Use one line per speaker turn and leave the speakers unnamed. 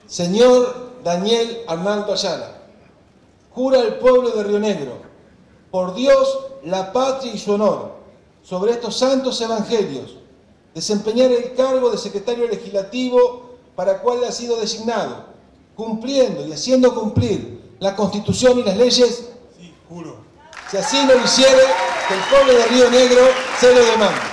Señor Daniel Arnaldo Ayala, jura al pueblo de Río Negro, por Dios, la patria y su honor, sobre estos santos evangelios, desempeñar el cargo de secretario legislativo para cual ha sido designado, cumpliendo y haciendo cumplir la Constitución y las leyes.
Sí, juro.
Si así lo hiciere, que el pueblo de Río Negro se lo demande.